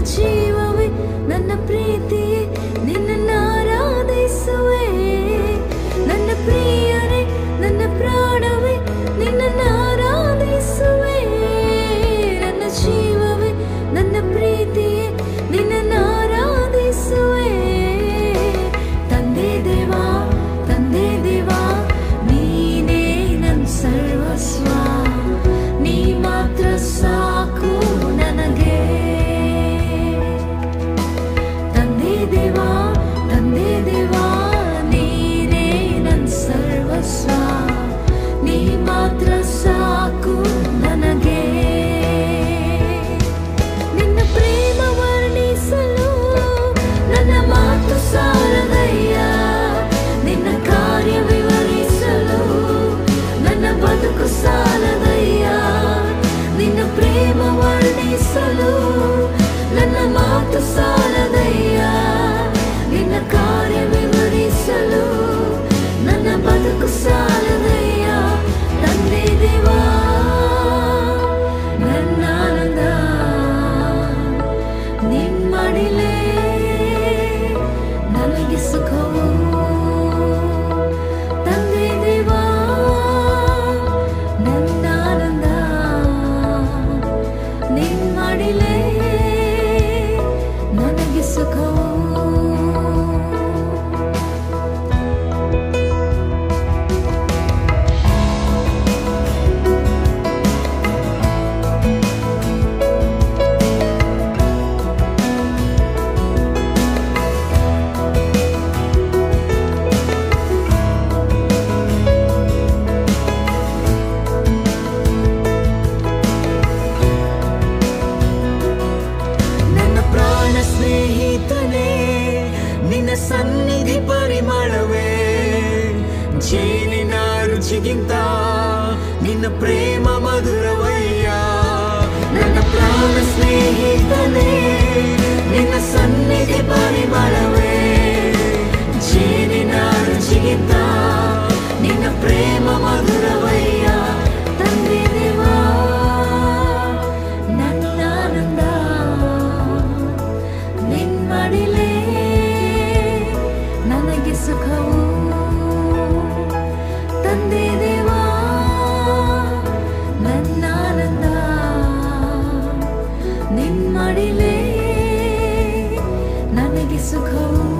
ಜೀವವೇ ನನ್ನ ಪ್ರೀತಿಯೇ ನಿನ್ನನ್ನು ಆರಾಧಿಸುವೆ. ನನ್ನ ಪ್ರಿಯರೇ ನನ್ನ ಪ್ರಾಣವೇ ನಿನ್ನನ್ನು ಆರಾಧಿಸುವೆ. ನನ್ನ ಜೀವವೇ ನನ್ನ ಪ್ರೀತಿಯೇ ನಿನ್ನನ್ನು ಆರಾಧಿಸುವೆ. ತಂದೆ ದೇವಾ ತಂದೆ ದೇವಾ ನೀನೇ ನನ್ನ ಸರ್ವಸ್ವ. ನೀ ಮಾತ್ರ ಸಾಕು ನನಗೆ. ತಂದೆ ದೇವಾ ನೀನೇ ನನ್ನ ಸರ್ವಸ್ವ. ನೀ ಮಾತ್ರ ಸಾಕು ನನಗೆ. ನಿನ್ನ ಪ್ರೇಮ ವರ್ಣಿಸಲು ನನ್ನ ಮಾತು ಸಾಲದಯ್ಯ. ನಿನ್ನ ಕಾರ್ಯ ವಿವರಿಸಲು ನನ್ನ ಬದುಕು ಸಾಲದಯ್ಯ. ನಿನ್ನ ಪ್ರೇಮ ವರ್ಣಿಸಲು ನನ್ನ ಮಾತು ಸಾಲದಯ್ಯ. ನಿನ್ನ ಕಾರ್ಯ ವಿವರಿಸಲು ನನ್ನ ಬದುಕು ಸಾಲದಯ್ಯ. ತಂದೆ ದೇವಾ ನನ್ನ ಆನಂದ ನಿಮ್ಮಡಿಲೇ ನನಗೆ ಸುಖವು. ತಂದೆ ದೇವಾ ನನ್ನ ಆನಂದ ನಿಮ್ಮಡಿಲೇ ನನಗೆ ಸುಖವು. ಸ್ನೇಹಿತನೇ ನಿನ್ನ ಸನ್ನಿಧಿ ಪರಿಮಳವೇ. ಜೇನಿನ ರುಚಿಗಿಂತ ನಿನ್ನ ಪ್ರೇಮ ಮಧುರವಯ್ಯ. ನನ್ನ ಪ್ರಾಣ ಸ್ನೇಹಿತನೇ ನಿನ್ನ ಸನ್ನಿಧಿ ಪರಿಮಳವೇ. ಜೇನಿನ ರುಚಿಗಿಂತ ನಿನ್ನ ಪ್ರೇಮ ಮಧುರವಯ್ಯ. ತಂದೆ ದೇವಾ ನನ್ನ ಆನಂದ ನಿಮ್ಮಡಿಲೇ ನನಗೆ ಸುಖವು. ತಂದೆ ದೇವಾ ನನ್ನ ಆನಂದ ನಿಮ್ಮಡಿಲೇ ನನಗೆ ಸುಖವು.